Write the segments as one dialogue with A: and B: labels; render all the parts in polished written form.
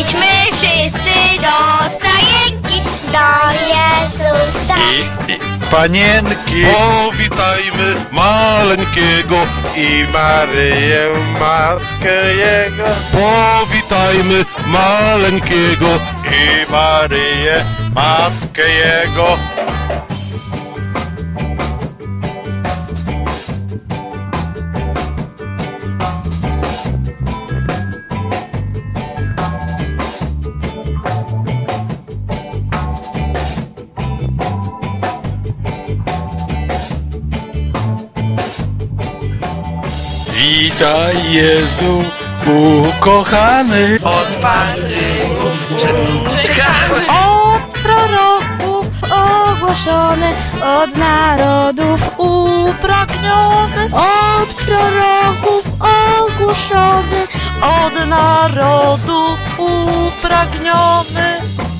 A: Idźmy wszyscy do stajenki, do Jezusa
B: I panienki,
C: Powitajmy maleńkiego
B: i Maryję, matkę Jego.
C: Powitajmy maleńkiego
B: I Maryję, matkę Jego.
C: Witaj Jezu, ukochany.
D: Od patryków czekamy.
A: Od proroków ogłoszony, od narodów upragniony. Od proroków ogłoszony,
D: Od narodów upragniony.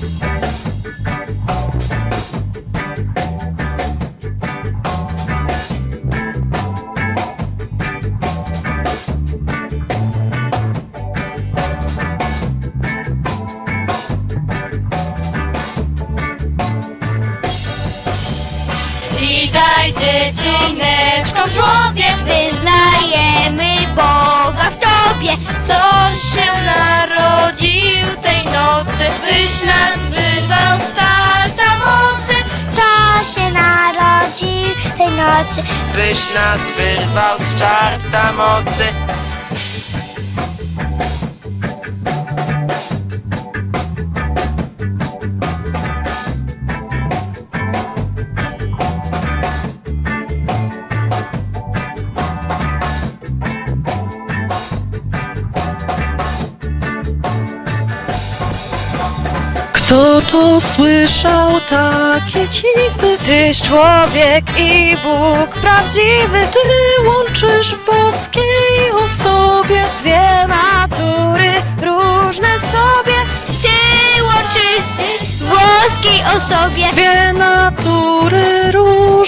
A: Witaj dziecineczko w żłobie, wyznajemy Boga w Tobie.
D: Coś się narodził tej nocy, byś nas wyrwał z czarta mocy.
A: Co się narodził tej nocy?
D: Byś nas wyrwał z czarta mocy.
E: Kto to słyszał takie dziwy?
D: Tyś człowiek i Bóg prawdziwy.
E: Ty łączysz w boskiej osobie
D: Dwie natury różne sobie.
A: Ty łączysz w boskiej osobie
E: dwie natury różne.